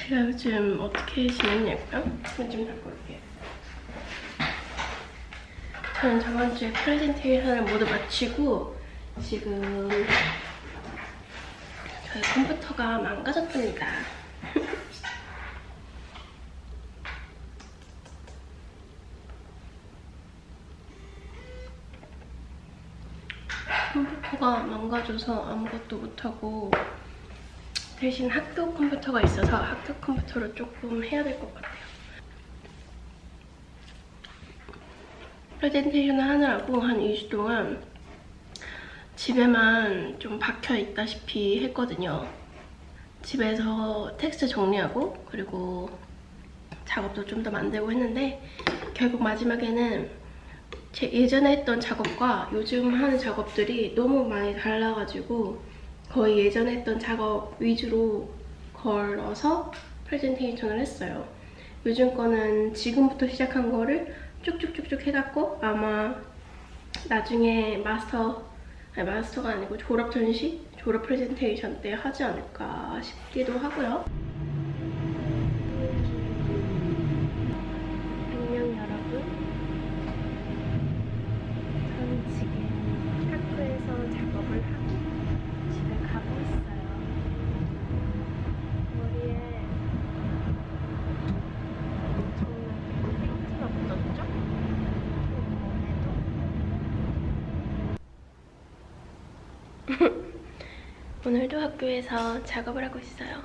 제가 요즘 어떻게 지냈냐고요? 좀 바꿔 올게요. 저는 저번 주에 프레젠테이션을 모두 마치고 지금 저희 컴퓨터가 망가졌답니다. 컴퓨터가 망가져서 아무것도 못하고 대신 학교 컴퓨터가 있어서 학교 컴퓨터로 조금 해야 될 것 같아요. 프레젠테이션을 하느라고 한 2주 동안 집에만 좀 박혀 있다시피 했거든요. 집에서 텍스트 정리하고 그리고 작업도 좀 더 만들고 했는데 결국 마지막에는 제 예전에 했던 작업과 요즘 하는 작업들이 너무 많이 달라가지고 거의 예전에 했던 작업 위주로 걸어서 프레젠테이션을 했어요. 요즘 거는 지금부터 시작한 거를 쭉쭉쭉쭉 해갖고 아마 나중에 마스터가 아니고 졸업 전시? 졸업 프레젠테이션 때 하지 않을까 싶기도 하고요. 안녕 여러분. 저는 지금 학교에서 작업을 하고 집에 가고 있어요. 머리에 엄청나게 팩트가 묻었죠? 오늘도 학교에서 작업을 하고 있어요.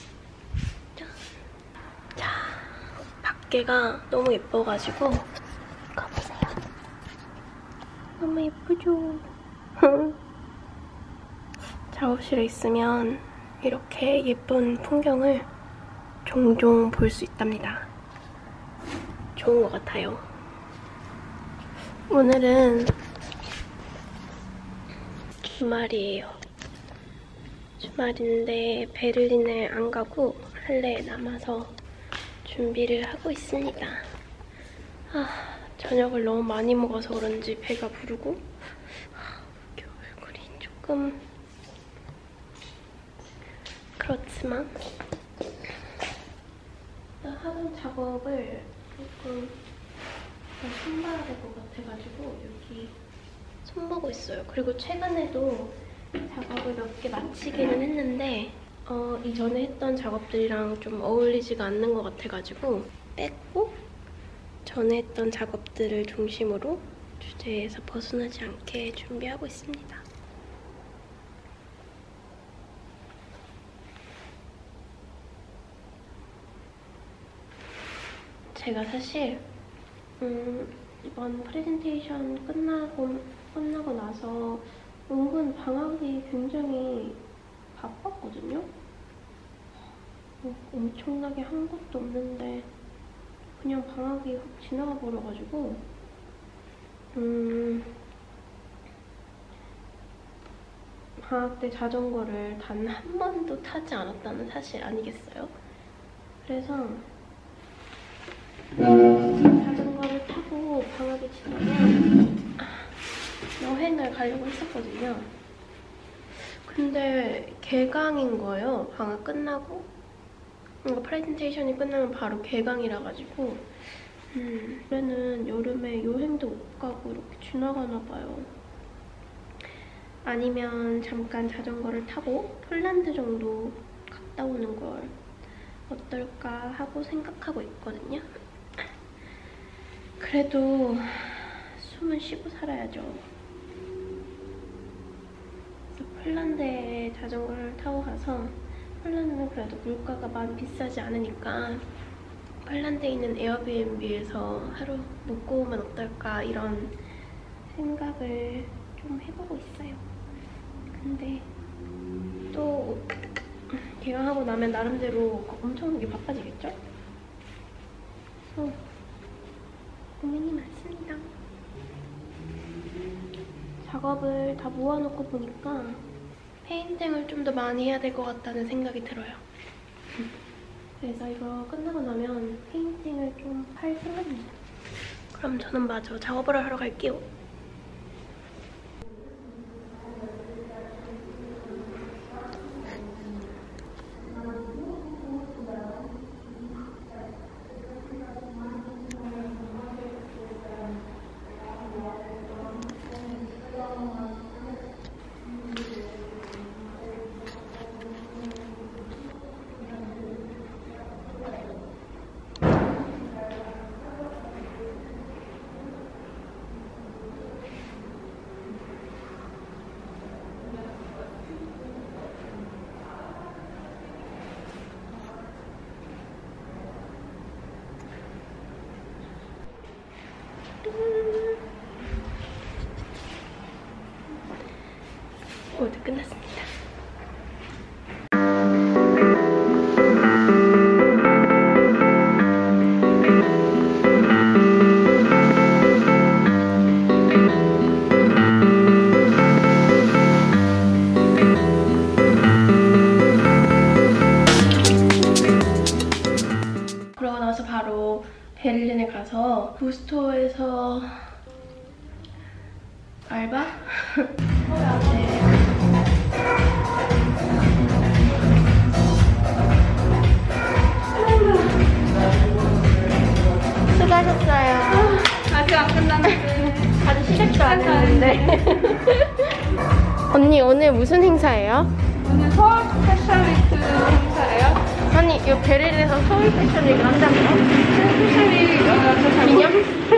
자, 밖에가 너무 예뻐가지고 가보세요. 너무 예쁘죠? 작업실에 있으면 이렇게 예쁜 풍경을 종종 볼 수 있답니다. 좋은 것 같아요. 오늘은 주말이에요. 주말인데 베를린에 안 가고 할레에 남아서 준비를 하고 있습니다. 저녁을 너무 많이 먹어서 그런지 배가 부르고 얼굴이 조금 그렇지만 하던 작업을 조금 더 손봐야 될 것 같아가지고 여기 손보고 있어요. 그리고 최근에도 작업을 몇 개 마치기는 했는데 이전에 했던 작업들이랑 좀 어울리지가 않는 것 같아가지고 뺐고 전에 했던 작업들을 중심으로 주제에서 벗어나지 않게 준비하고 있습니다. 제가 사실 이번 프레젠테이션 끝나고 나서 은근 방학이 굉장히 바빴거든요? 엄청나게 한 것도 없는데 그냥 방학이 확 지나가 버려가지고 방학 때 자전거를 단 한 번도 타지 않았다는 사실 아니겠어요? 그래서 자전거를 타고 방학이 지나면 여행을 가려고 했었거든요. 근데 개강인 거예요. 방학 끝나고 프레젠테이션이 끝나면 바로 개강이라 가지고 올해는 여름에 여행도 못 가고 이렇게 지나가나 봐요. 아니면 잠깐 자전거를 타고 폴란드 정도 갔다 오는 걸 어떨까 하고 생각하고 있거든요. 그래도 숨은 쉬고 살아야죠. 그래서 폴란드에 자전거를 타고 가서 폴란드는 그래도 물가가 많이 비싸지 않으니까 폴란드에 있는 에어비앤비에서 하루 묵고 오면 어떨까 이런 생각을 좀 해보고 있어요. 근데 또 개강하고 나면 나름대로 엄청나게 바빠지겠죠? 그래서 고민이 많습니다. 작업을 다 모아놓고 보니까 페인팅을 좀 더 많이 해야 될 것 같다는 생각이 들어요. 그래서 이거 끝나고 나면 페인팅을 좀 할 생각입니다. 그럼 저는 마저 작업을 하러 갈게요. 모두 끝났습니다. 그러고 나서 바로 베를린에 가서 부스토어에서 알바? 네. 수고하셨어요. 아직 안 끝났는데. 아직 시작도 안 했는데. 언니 오늘 무슨 행사예요? 오늘 서울 패션위크 행사예요. 아니 이 베를린에서 서울 패션위크 한다고요? 패션위크 기념?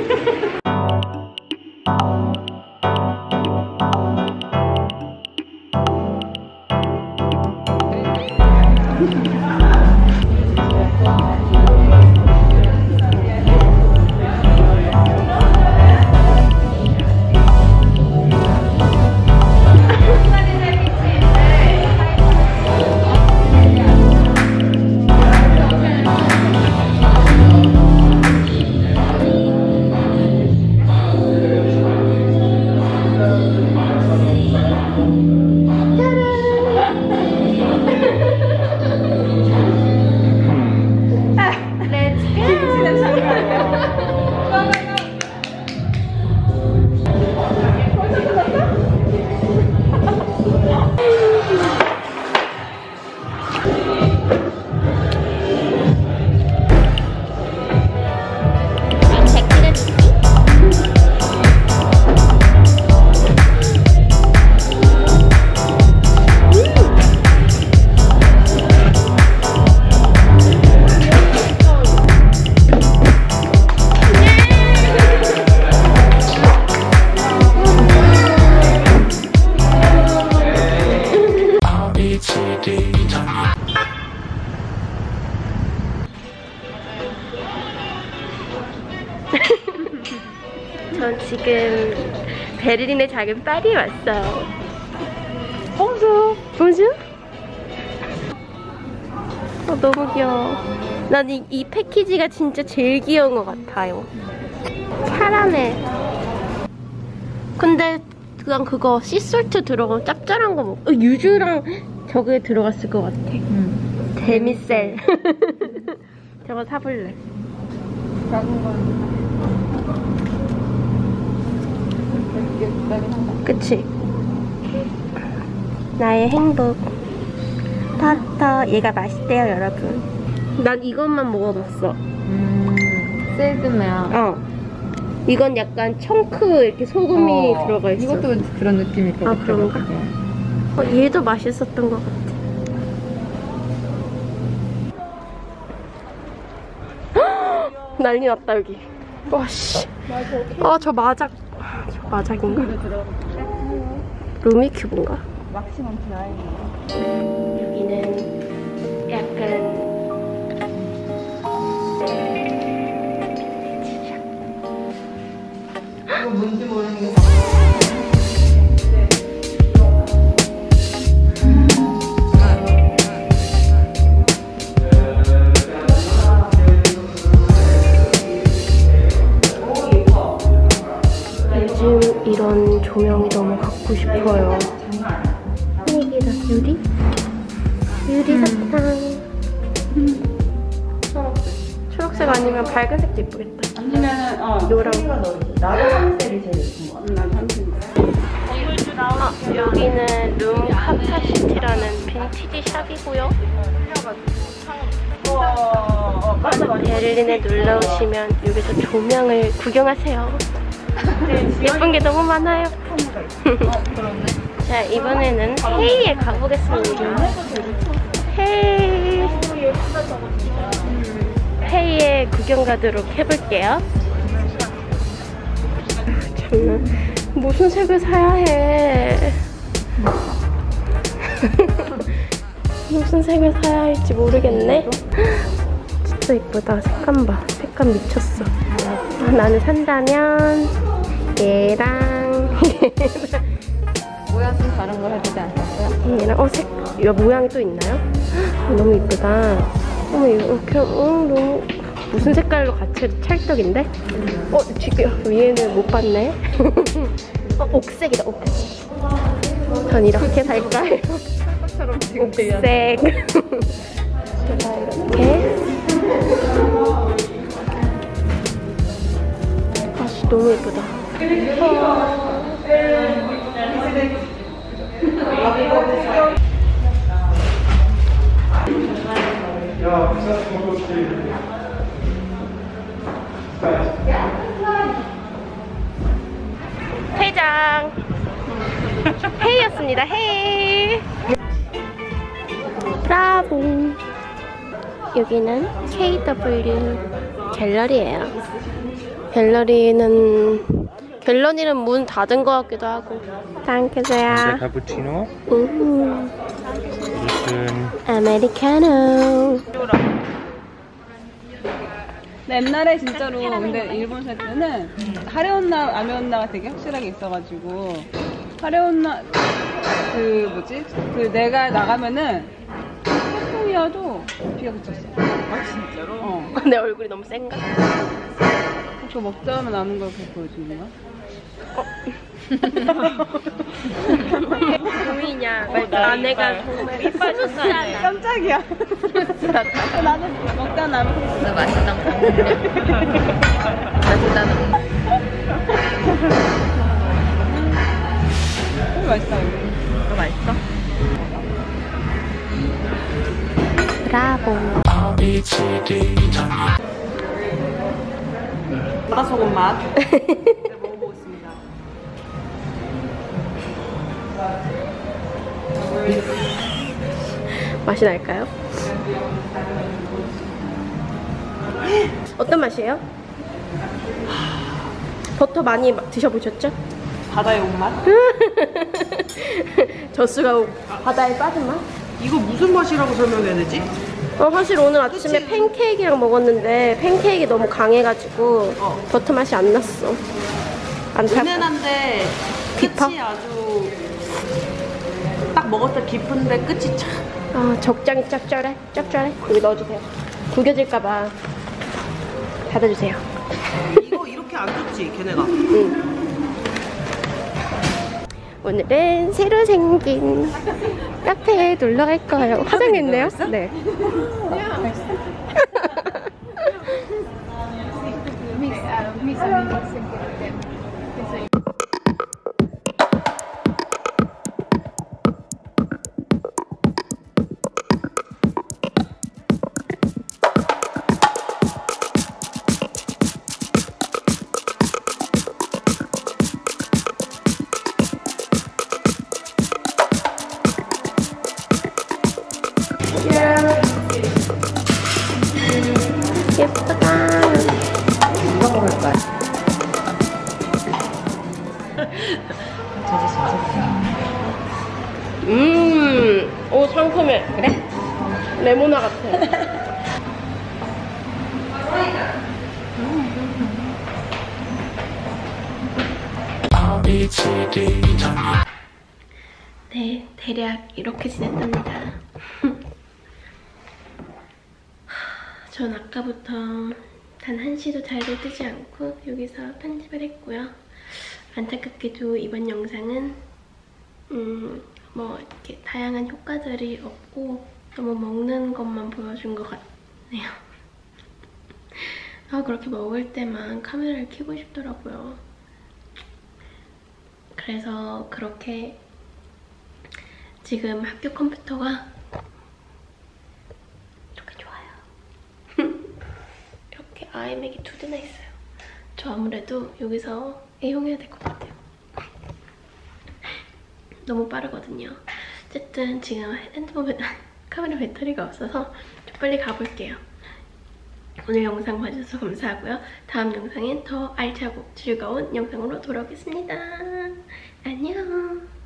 전 지금 베를린의 작은 파리에 왔어요. 봉주! 봉주? 너무 귀여워. 난 이 패키지가 진짜 제일 귀여운 것 같아요. 파라네. 근데 그냥 그거 씨솔트 들어가고 짭짤한 거 먹고 유주랑 저게 들어갔을 것 같아. 데미셀. 저거 사볼래. 작은 건 그치? 나의 행복. 타타. 얘가 맛있대요, 여러분. 난 이것만 먹어봤어. 셀드메야. 이건 약간 청크 이렇게 소금이 들어가 있어. 이것도 그런 느낌일 것 같아. 그런가? 얘도 맛있었던 것 같아. 난리 났다 여기. 와씨. 저 마작. 저 마작인가? 루미큐브인가? 막시멈 드라이브. 여기는 약간 이거 뭔지 모르는 게 요즘 이런 조명이 너무 갖고 싶어요. 분위기다. 유리? 유리 사탕. 초록색 아니면 밝은색도 예쁘겠다. 아니면은 노랑. 나도 하늘색이 제일 예쁜 거 같아. 난 하늘색. 여기는 룸 카파시티라는 빈티지 샵이고요. 베를린에 놀러 오시면 여기서 조명을 구경하세요. 예쁜 게 너무 많아요. 자, 이번에는 헤이에 가보겠습니다. 헤이. 헤이에 구경 가도록 해볼게요. 정말 무슨 색을 사야 해. 무슨 색을 사야 할지 모르겠네. 진짜 이쁘다. 색감 봐. 색감 미쳤어. 나는 산다면 얘랑 모양 좀 다른 거 해도 되지 않겠어요? 얘랑 색 야, 모양이 또 있나요? 너무 이쁘다. 어머 이거 이렇게 너무 무슨 색깔로 같이 해도 찰떡인데? 지금 위에는 못 봤네. 옥색이다 옥색. 전 이렇게 살까요? 옥색. 제가 이렇게. 아씨 너무 예쁘다. 퇴장. 헤이였습니다. 헤이. 브라보. 여기는 KW 갤러리예요. 갤러리는 문 닫은 것 같기도 하고. 땡큐세요. 카푸치노. 아메리카노. 근데 옛날에 진짜로 근데 일본 살 때는 하레온나 아메온나가 되게 확실하게 있어가지고 하레온나 내가 나가면은 태풍이어도 비가 그쳤어. 아 진짜로? 내 얼굴이 너무 센가? 그거 먹다 하면 나는 걸 보여주는 거야? 보이냐? 아내가 정말 이빨 좋잖아. 깜짝이야. 나는 먹다 나면 그 맛있던 거. 맛있다는 거. 맛있다. 그거 맛있어? 브라보. 바다소금 맛. 먹어보겠습니다. 맛이 날까요? 어떤 맛이에요? 버터 많이 드셔보셨죠? 바다의 온맛? 젖수가 바다에 빠진 맛? 이거 무슨 맛이라고 설명해야 되지? 사실 오늘 아침에 팬케이크랑 먹었는데 팬케이크 너무 강해가지고 버터 맛이 안 났어. 안 탔어. 은은한데 깊어? 끝이 아주 딱 먹었을 때 깊은데 끝이 참. 적당히 짭짤해? 짭짤해? 여기 넣어주세요. 구겨질까봐 닫아주세요. 이거 이렇게 안 좋지 걔네가. 응. 오늘은 새로 생긴 카페에 놀러 갈 거예요. 화장했네요? 네. 예쁘다. 누가 먹을까? 오 상큼해. 그래? 레모나 같아. 네, 대략 이렇게 지냈답니다. 전 아까부터 단 1시도 잘도 뜨지 않고 여기서 편집을 했고요. 안타깝게도 이번 영상은 뭐 이렇게 다양한 효과들이 없고 너무 먹는 것만 보여준 것 같네요. 그렇게 먹을 때만 카메라를 켜고 싶더라고요. 그래서 그렇게 지금 학교 컴퓨터가 이렇게 좋아요. 이렇게 아이맥이 2대나 있어요. 저 아무래도 여기서 애용해야 될 것 같아요. 너무 빠르거든요. 어쨌든 지금 핸드폰 카메라 배터리가 없어서 좀 빨리 가볼게요. 오늘 영상 봐주셔서 감사하고요. 다음 영상엔 더 알차고 즐거운 영상으로 돌아오겠습니다. 안녕.